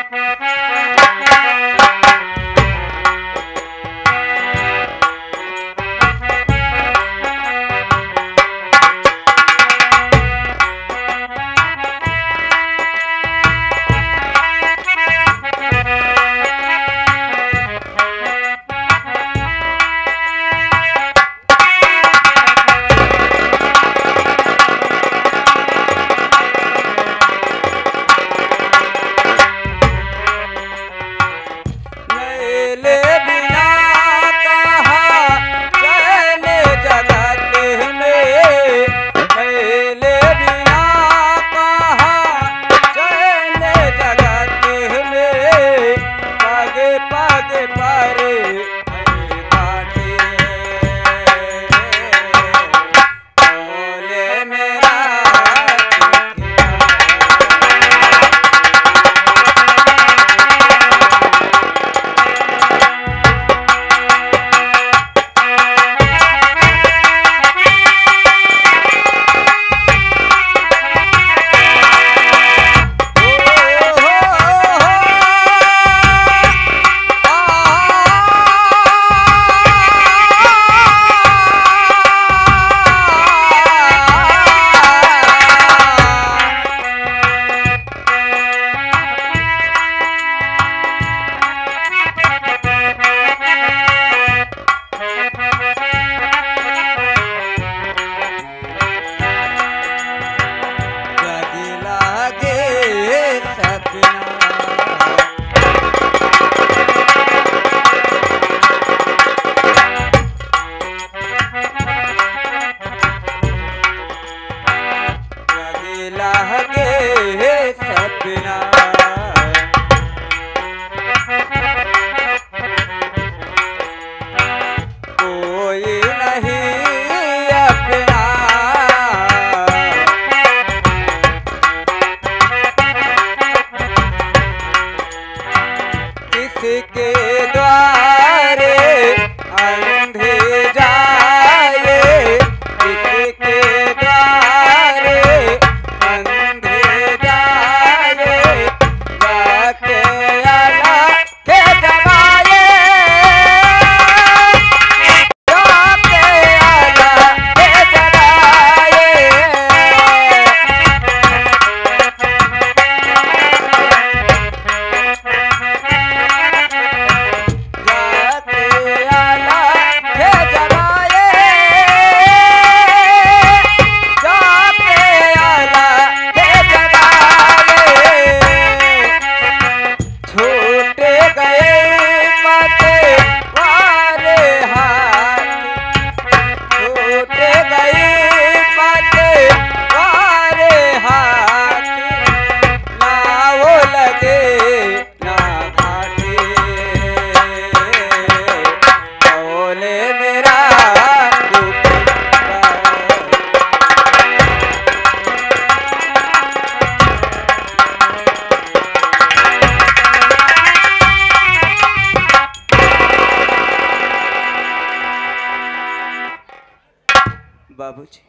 बाबूजी,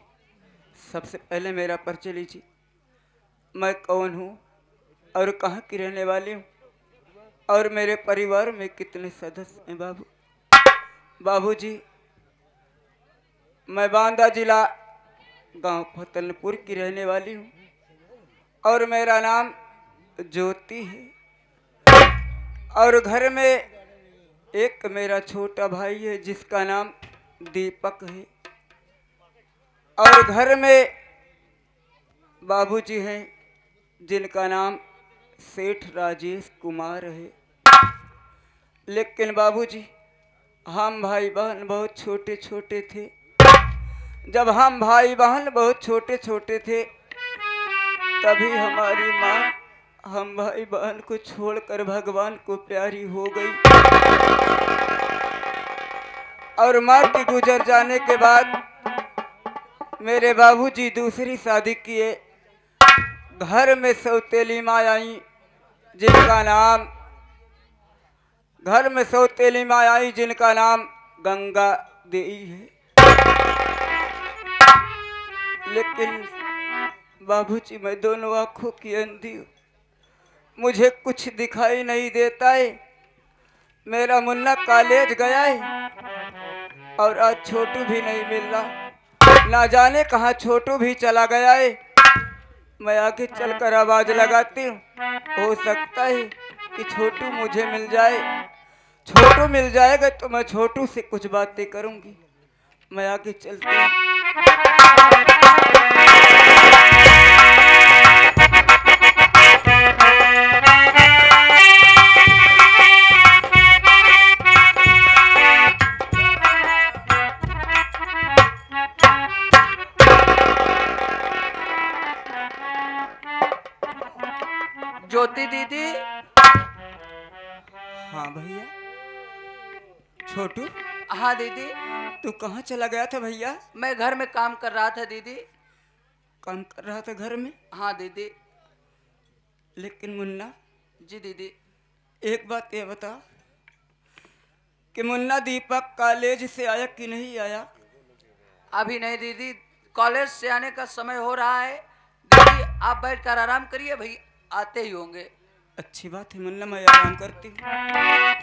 सबसे पहले मेरा परिचय लीजिए। मैं कौन हूँ और कहाँ की रहने वाली हूँ और मेरे परिवार में कितने सदस्य हैं बाबू? बाबूजी, मैं बांदा जिला गांव फतेहपुर की रहने वाली हूँ और मेरा नाम ज्योति है और घर में एक मेरा छोटा भाई है जिसका नाम दीपक है और घर में बाबूजी हैं जिनका नाम सेठ राजेश कुमार है। लेकिन बाबूजी, हम भाई बहन बहुत छोटे छोटे थे। जब हम भाई बहन बहुत छोटे छोटे थे तभी हमारी माँ हम भाई बहन को छोड़कर भगवान को प्यारी हो गई और माँ की गुजर जाने के बाद मेरे बाबूजी दूसरी शादी किए। घर में सौतेली माँ आई जिनका नाम गंगा देई है। लेकिन बाबूजी, मैं दोनों आंखों की अंधी हूँ। मुझे कुछ दिखाई नहीं देता है। मेरा मुन्ना कॉलेज गया है और आज छोटू भी नहीं मिल रहा। ना जाने कहाँ छोटू भी चला गया है। मैं आगे चलकर आवाज लगाती हूँ, हो सकता है कि छोटू मुझे मिल जाए। छोटू मिल जाएगा तो मैं छोटू से कुछ बातें करूंगी। मैं आगे चलती हूँ। ज्योति दीदी। हाँ भैया। छोटू। हाँ दीदी। तू कहाँ चला गया था भैया? मैं घर में काम कर रहा था दीदी। काम कर रहा था घर में? हाँ दीदी। लेकिन मुन्ना। जी दीदी। एक बात ये बता कि मुन्ना दीपक कॉलेज से आया कि नहीं आया? अभी नहीं दीदी, कॉलेज से आने का समय हो रहा है। दीदी आप बैठ कर आराम करिए, भाई आते ही होंगे। अच्छी बात है मुन्ना, मैं आराम करती हूँ।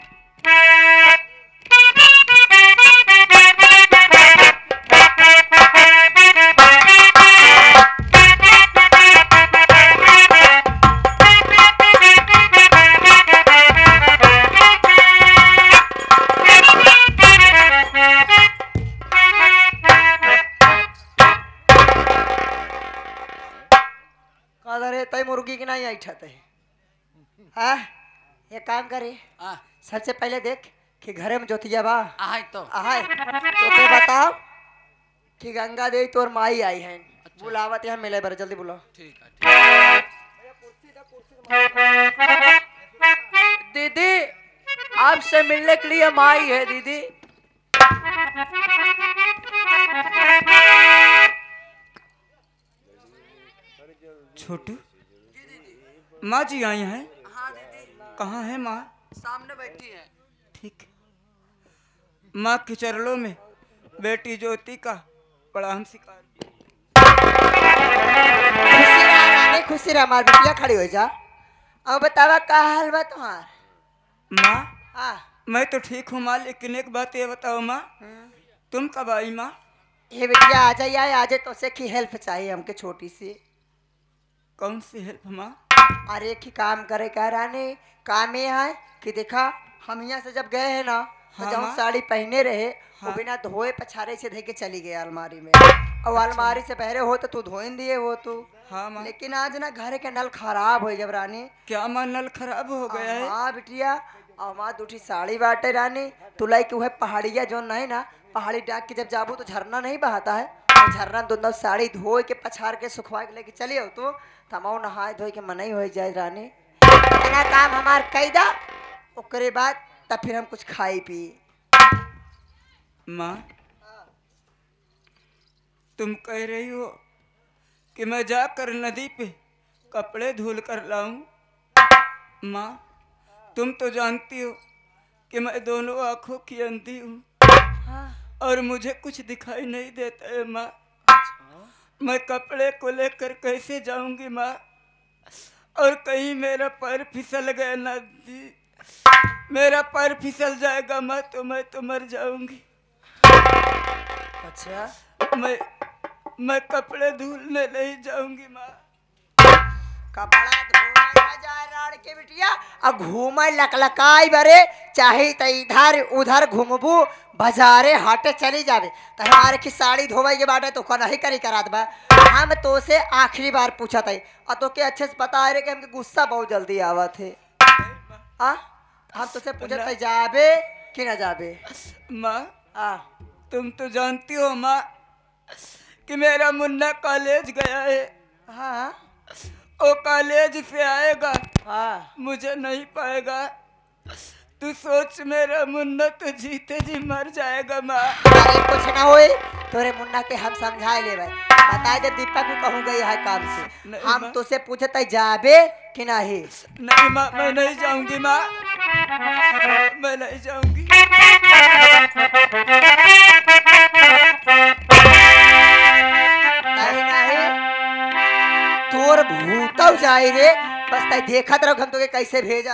तय मुर्गी की नहीं ऐठते हाँ। ये काम करे, सबसे पहले देख कि घरे में जोतिया बा आहाय तो के बताओ कि गंगा देवी तोर माई आई है। अच्छा। बुलावत यहाँ मिले बर, जल्दी बुलाओ। ठीक है दीदी, आपसे मिलने के लिए माई है दीदी। छोटू, माँ जी आई हैं? हाँ दीदी। कहाँ है माँ? सामने बैठी है। ठीक। माँ के चरणों में बेटी ज्योति का प्रणाम स्वीकार। खुशी रहा हमार बिटिया, खड़ी हो जा। अब बतावा का हाल बा तुम्हार? माँ हाँ मैं तो ठीक हूँ माँ, लेकिन एक बात ये बताओ माँ, तुम कब आई माँ? ये बिटिया आ जाइए, आज तो से की हेल्प चाहिए हमके छोटी सी। कौन सी हेल्प माँ? अरे की काम करे कह रानी, काम ये है कि देखा हम यहाँ से जब गए हैं ना, तो हाँ, जब हम साड़ी पहने रहे हाँ। वो बिना धोए पछारे से धे के चली गई अलमारी में। और अलमारी से पहले हो तो तू धोइन दिए वो तू। हाँ माँ। लेकिन आज ना घर के नल खराब हो जब रानी। क्या माँ नल खराब हो गया है? हाँ बिटिया, और माँ दूठी साड़ी बाटे रानी, तुलाई की वह पहाड़िया जो नहीं ना, पहाड़ी डाक के जब जाबू तो झरना नहीं बहाता है, तो झरना दोनों साड़ी धोए के पछार के सुखवा के लेके चली हो तो तमाऊ नहाए धोए के मनाई हो जाए रानी। इतना काम हमार कैदा, ओकरे बाद तब फिर हम कुछ खाई पी। माँ तुम कह रही हो कि मैं जाकर नदी पे कपड़े धुल कर लाऊं? माँ तुम तो जानती हो कि मैं दोनों आंखों की अंधी हूँ। हाँ। और मुझे कुछ दिखाई नहीं देता है माँ। मैं कपड़े को लेकर कैसे जाऊंगी माँ? और कहीं मेरा पैर फिसल गया ना दी, मेरा पैर फिसल जाएगा माँ तो मैं तो मर जाऊंगी। अच्छा मैं कपड़े धुलने नहीं जाऊंगी माँ। कपड़ा धोना जाए राड़ के बिटिया, अब घूमे लकलकाई बरे, चाहे तो इधर उधर घूमबू, बाजारे हाटे चली जावे तो हमारे की साड़ी धोवे के बाटे तो का नहीं करी करात बा। हम तो से आखिरी बार पूछा था और तो के अच्छे से बता रहे कि हमके गुस्सा बहुत जल्दी आवा थे। हम तो से पूछा था जाबे कि ना जाबे। माँ तुम तो जानती हो माँ कि मेरा मुन्ना कॉलेज गया है। हाँ वो कॉलेज से आएगा, हाँ मुझे नहीं पाएगा। तू सोच मेरा मुन्ना तो जीते जी मर जाएगा माँ। अरे कुछ ना होए, तोरे मुन्ना के हम समझाए ले भाई, बताए जब दीपक को कहूँ गई है काम से। हम तो से पूछते जाबे कि नहीं? नहीं माँ मैं नहीं जाऊंगी माँ, मैं नहीं जाऊंगी। नहीं नहीं तोर भूतव जाए रे, बस तय देखत रहो हम तो के कैसे भेजा।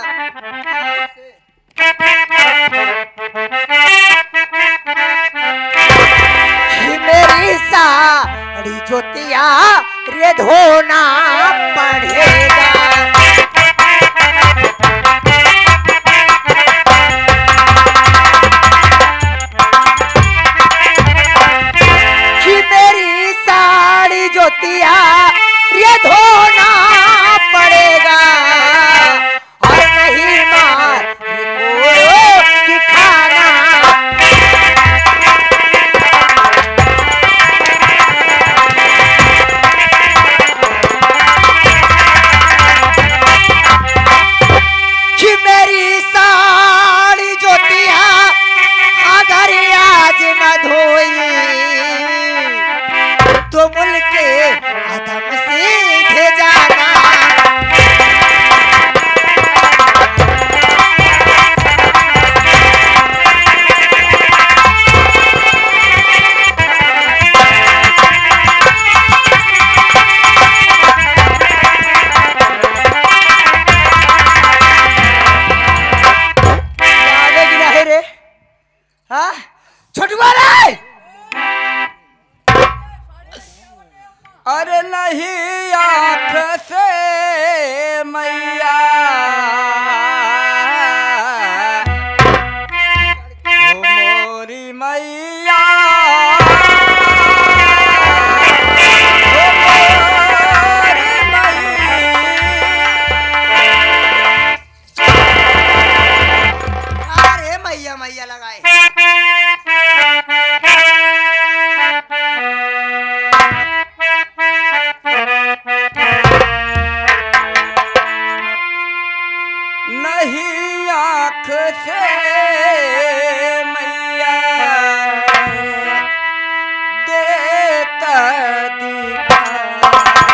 कि मेरी साड़ी जोतिया रे धोना पड़ेगा। कि मेरी साड़ी जोतिया रे धोना पड़ेगा और नहीं मार को दिखाना। कि मेरी साड़ी जोतिया अगर आज न धोई तो मुल्क अदम सीधे जाना। आवेगी नहीं रे? हाँ छोटुआ रे। अरे नहीं आँख से मैया ओ मोरी मैया ओ मोरी अरे मैया मैया लगाए। नहीं आँख से मैया देता दिखा।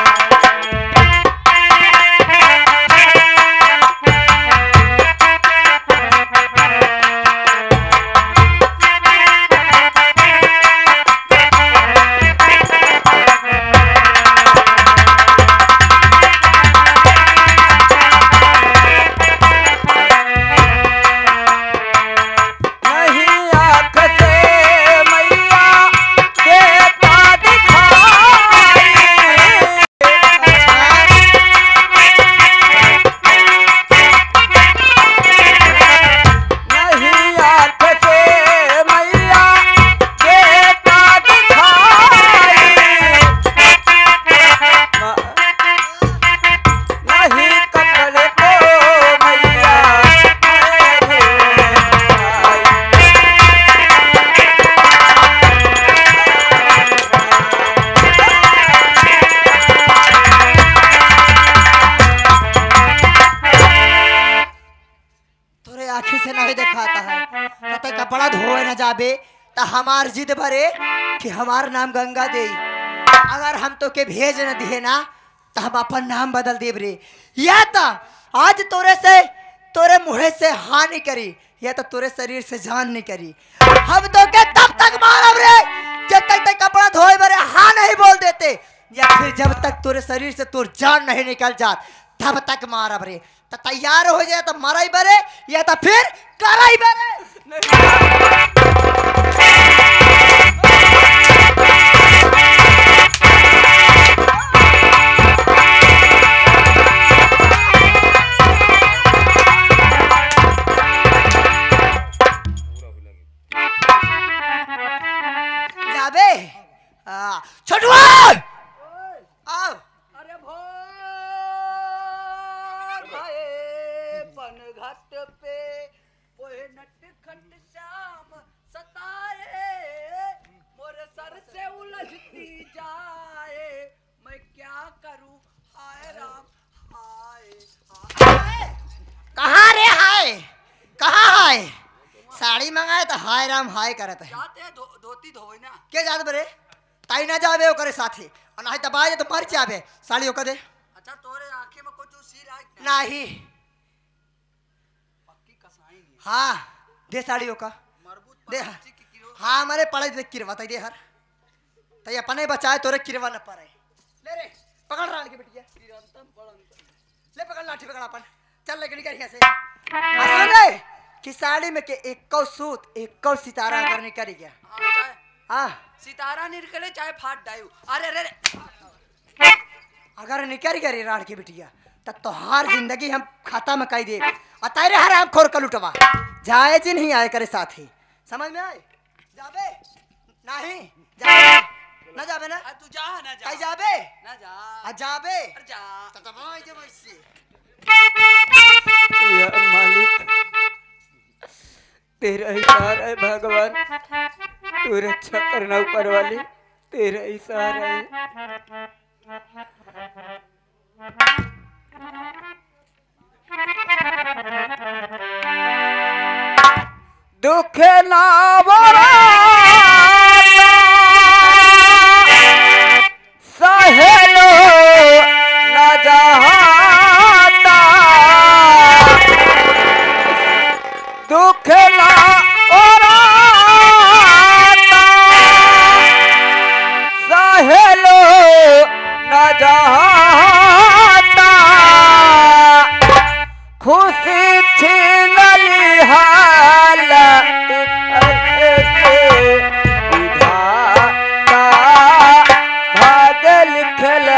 आँखी से नहीं दिखाता है तब कपड़ा धोए न जाबे तो हमार जिद भरे कि हमार नाम गंगा दे। अगर हम तो के भेज न दिए ना तो हम अपन नाम बदल देब रे। या तो आज तोरे मुँह से हाँ नहीं करी या तो तोरे शरीर से जान नहीं करी। हम तो के तब तक मारब रे जब तक कपड़ा धोए बरे हाँ नहीं बोल देते, या फिर जब तक तोरे शरीर से तोर जान नहीं निकल जात तब तक मारब रे। तो तैयार हो जाए तो मराई बरे या तो फिर कराई बरे। जाबे छोटुआ आओ। अरे घाट पे ओए नटखट श्याम सताए मोरे सर से उलझती जाए मैं क्या करूं हाय राम हाय हाय। कहाँ रे हाय कहाँ हाय? साड़ी मंगाए तो हाय राम हाय करत है। जाते धोती धोए ना के जात बरे ताई ना जाबे ओकरे साथे और नहीं दबाए तो मर जाबे। साड़ी ओकर दे। अच्छा तोरे आंखें में कुछ सील आए नहीं पक्की कसाई नहीं हाँ दे साड़ी ओका मरबूत दे। पक्षी की किरो हाँ हमारे पड़े दे किरवा तई दे हर तई अपने बचाए तोरे किरवा न पड़े। ले रे पकड़ रान के बिटिया ले पकड़ लाठी पकड़ अपन चल लेके निकल यहाँ से सुन कि साड़ी में के एक सूत एक सितारा अगर निकल गया हाँ सितारा निकले चाहे फाट डायू अरे अरे अगर निकल गया रे राड़ की बिटिया तब तो हर जिंदगी हम खाता में कह दे अतारे हर हम खोर कर लुटवा जाए जी नहीं आए करे साथ ही समझ में आए जाबे नहीं जाबे ना जाबे ना तू जा ना जा जाबे ना जा जाबे जा तो भाई जब इससे या मालिक तेरा ही सहारा है भगवान तू रक्षा करना ऊपर वाले तेरा ही सहारा है दुख ना सहेलो न जहाता दुख ना सहेलो न जहाता खुशी छीन ली हालत विधाता भाग लिखल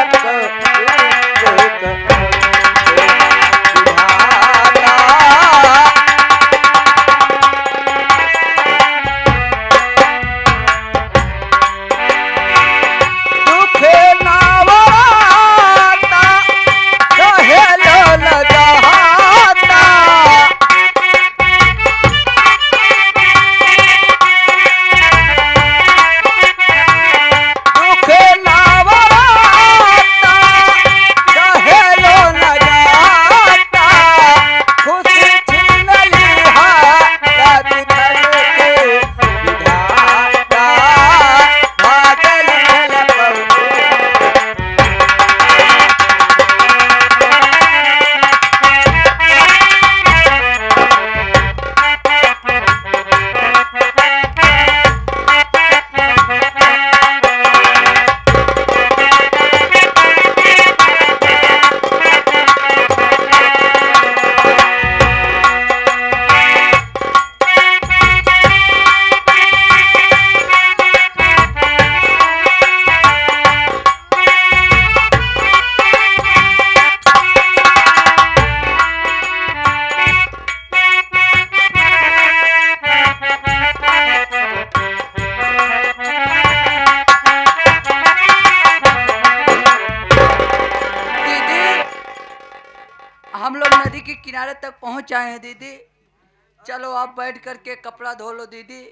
हम लोग नदी के किनारे तक पहुंच आए हैं दीदी चलो आप बैठ करके कपड़ा धो लो दीदी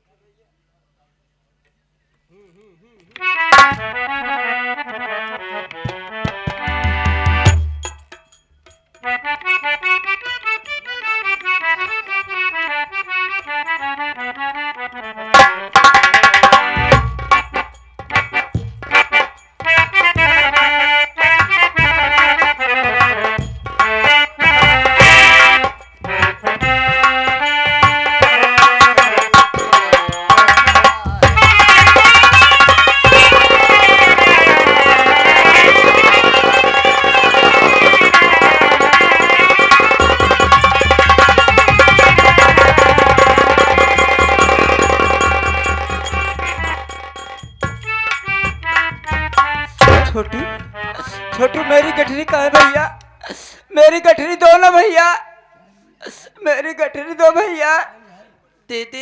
छोटू छोटू मेरी गठरी कहाँ है भैया मेरी गठरी दो ना भैया मेरी गठरी दो भैया दीदी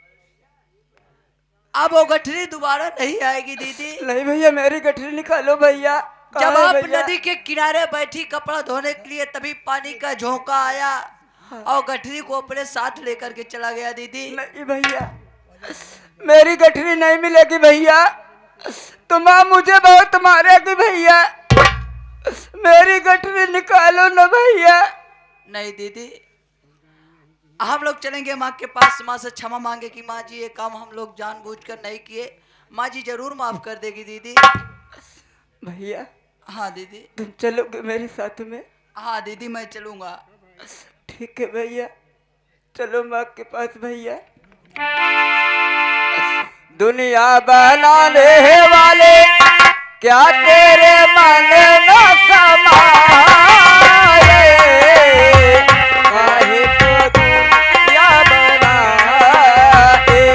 अब वो गठरी दोबारा नहीं आएगी दीदी नहीं भैया मेरी गठरी निकालो भैया जब आप नदी के किनारे बैठी कपड़ा धोने के लिए तभी पानी का झोंका आया और गठरी को अपने साथ लेकर के चला गया दीदी नहीं भैया मेरी गठरी नहीं मिलेगी भैया तो माँ मुझे बहुत मारेगी भैया मेरी गठरी निकालो ना भैया नहीं दीदी हम लोग चलेंगे माँ के पास माँ से क्षमा मांगे कि माँ जी ये काम हम लोग जानबूझकर नहीं किए माँ जी जरूर माफ कर देगी दीदी भैया हाँ दीदी तुम चलोगे मेरे साथ में हाँ दीदी मैं चलूंगा ठीक है भैया चलो माँ के पास भैया दुनिया बनाने वाले क्या तेरे मन न समाए काहे को दुनिया बनाए।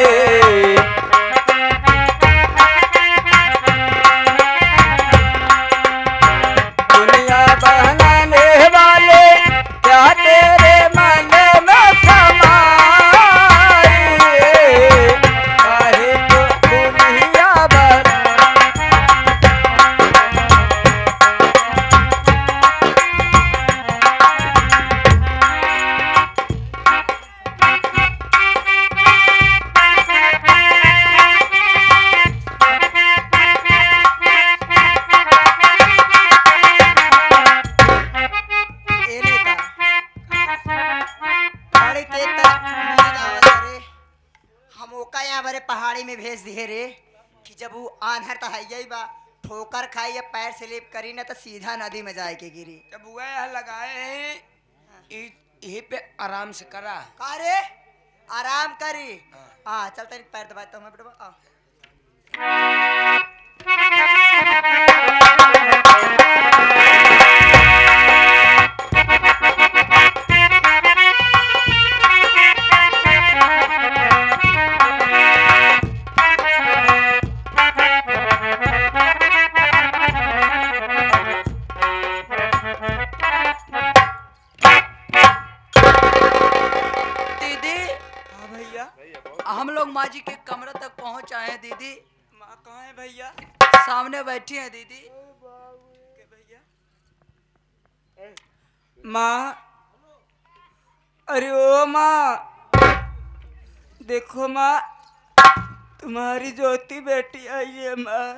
दुनिया बनाने वाले क्या तेरे मन में समाए। काहे को दुनिया बना। ए लेता बड़ी तेज तक नींद आवत रे। हम ओका यहाँ बरे पहाड़ी में भेज दिए रे कि जब वो आन्हर त हइये बा ठोकर खाई या पैर स्लिप करी ना तो सीधा नदी में जाए के गिरी। जब हुआ यहाँ लगाए हैं यहीं पे आराम से करा। का रे आराम करी। हाँ चल तेरी पैर दबाता हूँ मैं बेटा। आ। दीदी हाँ भैया। हम लोग माँ जी के कमरे तक पहुँच आए हैं दीदी। माँ कहाँ है भैया? सामने बैठी हैं दीदी। माँ, अरे ओ माँ, देखो माँ, तुम्हारी ज्योति बेटी आई है माँ।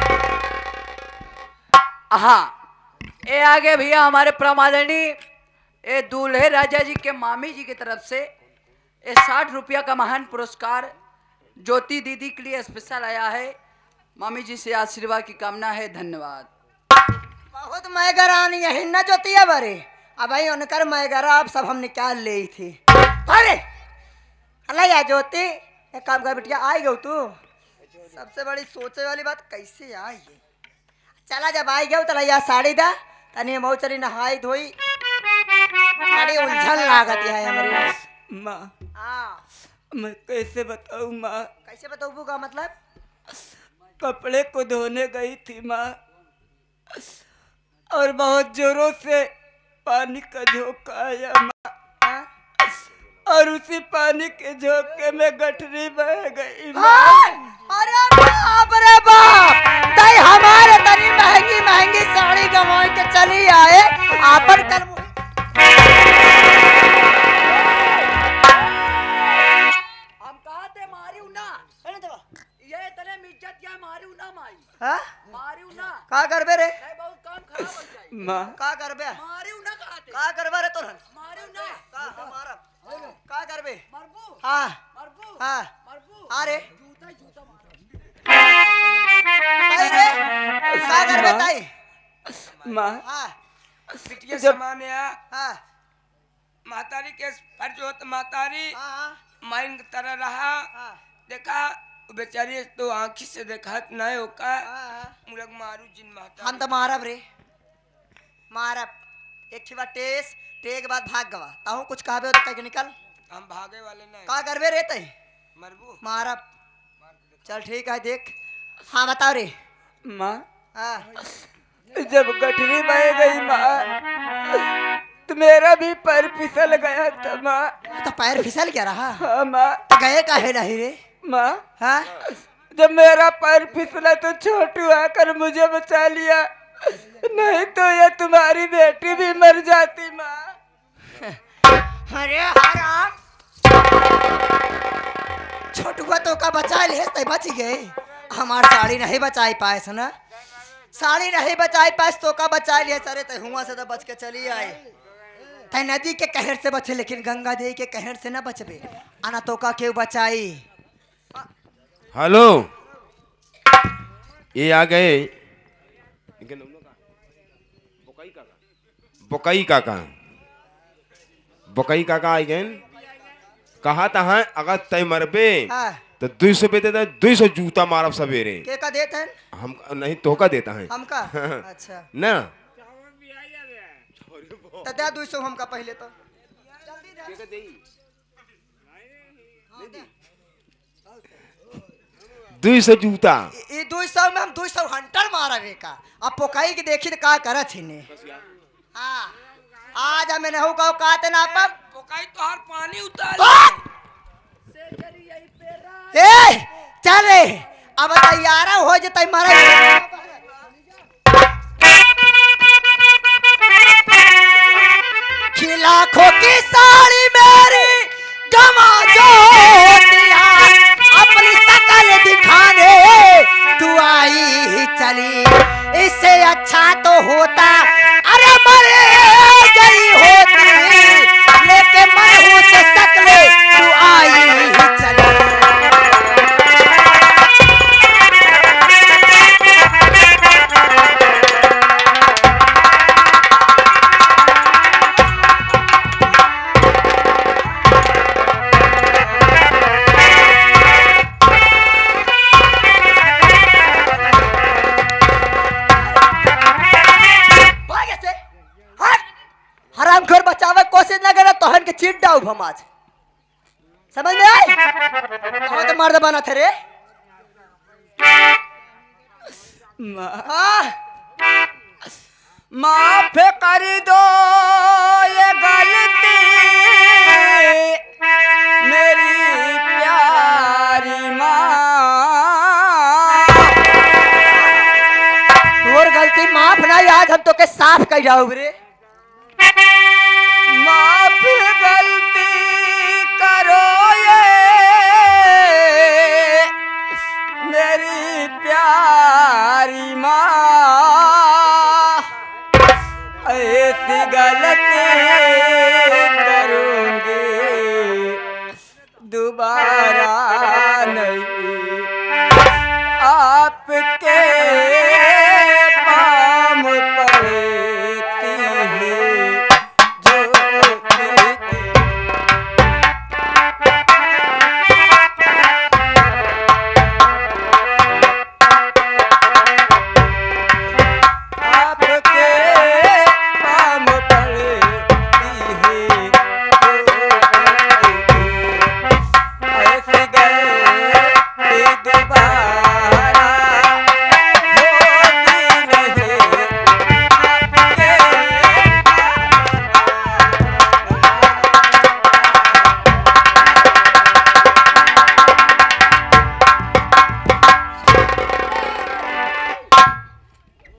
हाँ ये आगे भैया हमारे प्रमादनी ये दूल्हे राजा जी के मामी जी की तरफ से ये 60 रुपया का महान पुरस्कार ज्योति दीदी के लिए स्पेशल आया है। मामी जी से आशीर्वाद की कामना है। धन्यवाद। बहुत मैगरानी यही न जोतिया बरे। अब भाई उनकर मैगरा आप सब हम निकाल ले थी। अरे अल्लाह या ज्योति एक काम कर बिटिया आई गो तू। सबसे बड़ी सोचे वाली बात कैसे आई है। चला जब आई गयो तो या साड़ी दा तनी मौचरी नहाई धोई बड़ी उलझन लागत है हमारी। माँ हाँ मैं कैसे बताऊँ माँ? कैसे बताऊँ का मतलब? कपड़े को धोने गई थी माँ और बहुत जोरों से पानी का झोंका आया माँ। हाँ? और उसी पानी के झोंके में गठरी बह गई माँ। हाँ? अरे बाप रे बाप तई हमारे तनी महंगी महंगी साड़ी गंवा के चली आए आपन कल हम कहा थे मारियो ना ये तने इज्जत क्या मारियो ना माई। हाँ? मारियो ना का करबे रे? नहीं बहुत काम खराब हो जाए। माँ का करबे? मारियो ना कहा थे। का करबे रे तोरन? मारियो ना का हमारा का करबे? मरबू हाँ मरबू हाँ मरबू अरे जूता ही जूता ताई रे का करबे ताई? माँ हाँ बिटिया जब- समान या हाँ मातारी के फर्ज होत मातारी हाँ माइन की तरह रहा। हाँ देखा बेचारी तो आंखी से देखा नहीं होका हाँ मुलग मारू जिन माता हम तो मारब रे मारब एक छिवा टेस टे के बाद भाग गवा ताहू कुछ कहबे हो तो कह के निकल। हम भागे वाले नहीं। का करबे रे तई? मरबू मारब। चल ठीक है देख। हाँ बताओ रे। माँ हाँ जब गठरी बह गई माँ तो मेरा भी पैर फिसल गया था माँ। तो पैर फिसल क्या रहा? हाँ माँ। तो गए काहे नहीं रे? माँ हाँ जब मेरा पैर फिसला तो छोटू आकर मुझे बचा लिया, नहीं तो ये तुम्हारी बेटी भी मर जाती माँ। अरे हराम छोटुआ तो का बचा ले तय बच गए। हमार साड़ी नहीं बचाई पाए सना साड़ी नहीं बचाई पाए तो का बचा लिए सरे तय हुआ से तो बच के चली आए। तय नदी के कहर से बचे लेकिन गंगा देवी के कहर से न बचबे। आना तो का क्यों बचाई? हेलो ये आ गए बोकई काका बोकई काका आई गए। कहा था अगर तय मरबे हाँ तो 200 पे देता 200 जूता मारब सवेरे। के का देते हैं? हम नहीं तोहका देता है हमका अच्छा ना। तो दे 200 हमका पहले तो 200 जूता। ये 200 में हम 200 हंटर मारवे का। अब पोकाई के देखी तो का करत हिने। हाँ आज हमें नहीं कहो काते ना पर पोकाई तो हर पानी उतार ए चले अब तैयार हो जतई मारा लाखों की साड़ी मेरी गमा जो दिया अपनी शकल दिखाने तू आई ही चली इससे अच्छा तो होता अरे मरे गई होती लेके मनहू से शकल तू आई ही चली। हरामखोर बचावे कोशिश न करे तोहन के चीट डाउ हम आज समझ में आई कौन तो मर्द बना थे रे माफ कर दो ये गलती मेरी प्यारी माँ। तोर गलती माफ नहीं आज हम तो के साफ कर जाओ रे।